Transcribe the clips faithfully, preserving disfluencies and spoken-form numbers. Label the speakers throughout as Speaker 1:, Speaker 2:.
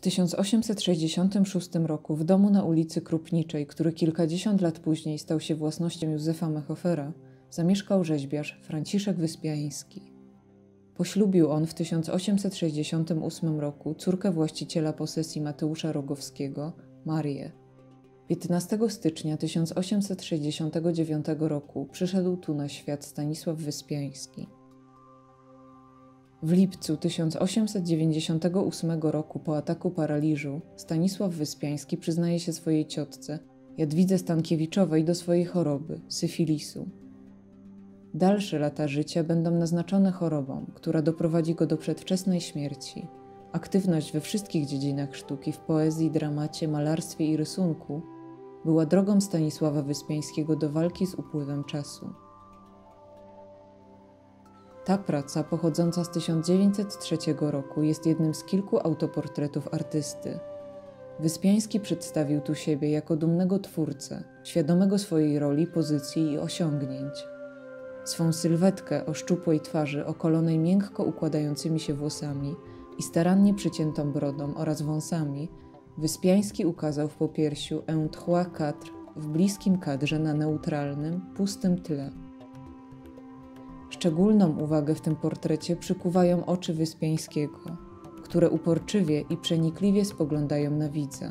Speaker 1: tysiąc osiemset sześćdziesiątym szóstym roku w domu na ulicy Krupniczej, który kilkadziesiąt lat później stał się własnością Józefa Mechofera, zamieszkał rzeźbiarz Franciszek Wyspiański. Poślubił on w tysiąc osiemset sześćdziesiątym ósmym roku córkę właściciela posesji Mateusza Rogowskiego, Marię. piętnastego stycznia tysiąc osiemset sześćdziesiątego dziewiątego roku przyszedł tu na świat Stanisław Wyspiański. W lipcu tysiąc osiemset dziewięćdziesiątego ósmego roku po ataku paraliżu Stanisław Wyspiański przyznaje się swojej ciotce, Jadwidze Stankiewiczowej, do swojej choroby, syfilisu. Dalsze lata życia będą naznaczone chorobą, która doprowadzi go do przedwczesnej śmierci. Aktywność we wszystkich dziedzinach sztuki, w poezji, dramacie, malarstwie i rysunku była drogą Stanisława Wyspiańskiego do walki z upływem czasu. Ta praca, pochodząca z tysiąc dziewięćset trzeciego roku, jest jednym z kilku autoportretów artysty. Wyspiański przedstawił tu siebie jako dumnego twórcę, świadomego swojej roli, pozycji i osiągnięć. Swą sylwetkę o szczupłej twarzy, okolonej miękko układającymi się włosami i starannie przyciętą brodą oraz wąsami, Wyspiański ukazał w popiersiu un trois quatre w bliskim kadrze na neutralnym, pustym tle. Szczególną uwagę w tym portrecie przykuwają oczy Wyspiańskiego, które uporczywie i przenikliwie spoglądają na widza.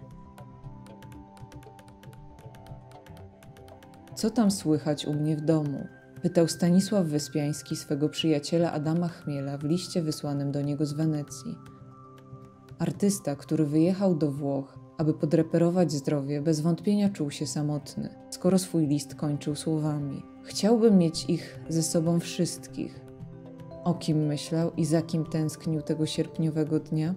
Speaker 1: Co tam słychać u mnie w domu? Pytał Stanisław Wyspiański swego przyjaciela Adama Chmiela w liście wysłanym do niego z Wenecji. Artysta, który wyjechał do Włoch, aby podreperować zdrowie, bez wątpienia czuł się samotny, skoro swój list kończył słowami: chciałbym mieć ich ze sobą wszystkich. O kim myślał i za kim tęsknił tego sierpniowego dnia?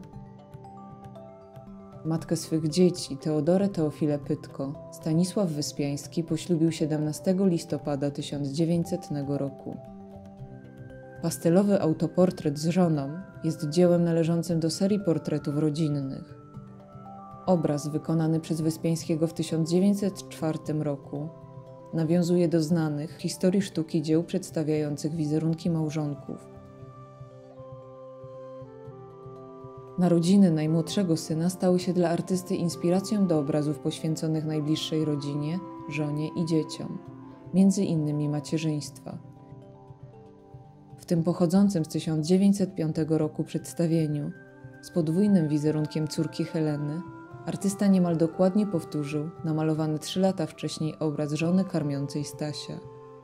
Speaker 1: Matkę swych dzieci, Teodorę Teofilę Pytko, Stanisław Wyspiański poślubił siedemnastego listopada tysiąc dziewięćsetnego roku. Pastelowy autoportret z żoną jest dziełem należącym do serii portretów rodzinnych. Obraz wykonany przez Wyspiańskiego w tysiąc dziewięćset czwartym roku nawiązuje do znanych w historii sztuki dzieł przedstawiających wizerunki małżonków. Narodziny najmłodszego syna stały się dla artysty inspiracją do obrazów poświęconych najbliższej rodzinie, żonie i dzieciom, między innymi macierzyństwa. W tym pochodzącym z tysiąc dziewięćset piątego roku przedstawieniu z podwójnym wizerunkiem córki Heleny artysta niemal dokładnie powtórzył namalowany trzy lata wcześniej obraz żony karmiącej Stasia.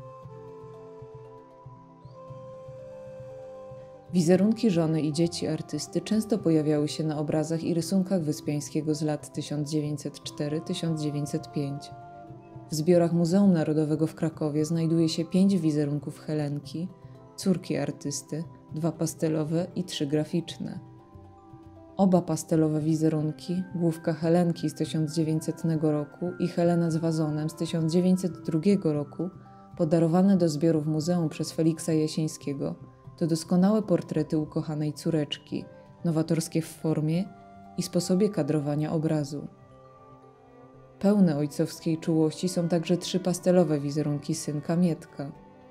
Speaker 1: Wizerunki żony i dzieci artysty często pojawiały się na obrazach i rysunkach Wyspiańskiego z lat tysiąc dziewięćset czwarty do tysiąc dziewięćset piątego. W zbiorach Muzeum Narodowego w Krakowie znajduje się pięć wizerunków Helenki, córki artysty, dwa pastelowe i trzy graficzne. Oba pastelowe wizerunki, główka Helenki z tysiąc dziewięćsetnego roku i Helena z wazonem z tysiąc dziewięćset drugiego roku, podarowane do zbiorów muzeum przez Feliksa Jasińskiego, to doskonałe portrety ukochanej córeczki, nowatorskie w formie i sposobie kadrowania obrazu. Pełne ojcowskiej czułości są także trzy pastelowe wizerunki synka Mietka.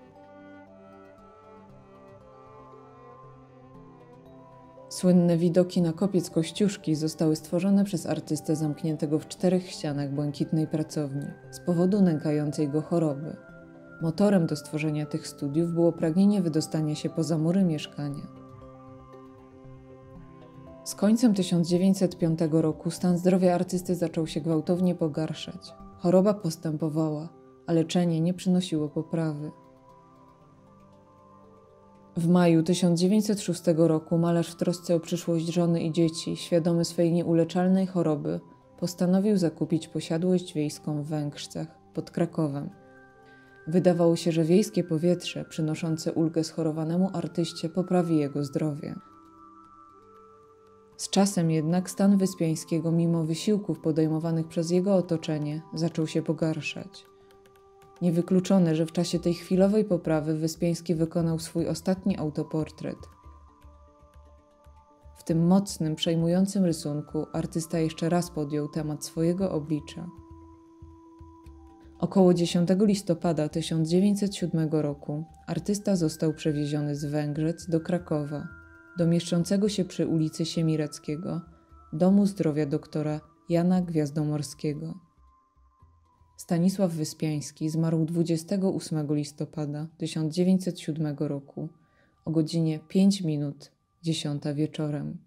Speaker 1: Słynne widoki na kopiec Kościuszki zostały stworzone przez artystę zamkniętego w czterech ścianach błękitnej pracowni z powodu nękającej go choroby. Motorem do stworzenia tych studiów było pragnienie wydostania się poza mury mieszkania. Z końcem tysiąc dziewięćset piątego roku stan zdrowia artysty zaczął się gwałtownie pogarszać. Choroba postępowała, a leczenie nie przynosiło poprawy. W maju tysiąc dziewięćset szóstego roku malarz w trosce o przyszłość żony i dzieci, świadomy swej nieuleczalnej choroby, postanowił zakupić posiadłość wiejską w Węgrzcach pod Krakowem. Wydawało się, że wiejskie powietrze przynoszące ulgę schorowanemu artyście poprawi jego zdrowie. Z czasem jednak stan Wyspiańskiego, mimo wysiłków podejmowanych przez jego otoczenie, zaczął się pogarszać. Niewykluczone, że w czasie tej chwilowej poprawy Wyspiański wykonał swój ostatni autoportret. W tym mocnym, przejmującym rysunku artysta jeszcze raz podjął temat swojego oblicza. Około dziesiątego listopada tysiąc dziewięćset siódmego roku artysta został przewieziony z Węgrzec do Krakowa, do mieszczącego się przy ulicy Siemireckiego, Domu Zdrowia doktora Jana Gwiazdomorskiego. Stanisław Wyspiański zmarł dwudziestego ósmego listopada tysiąc dziewięćset siódmego roku o godzinie pięć minut dziesiąta wieczorem.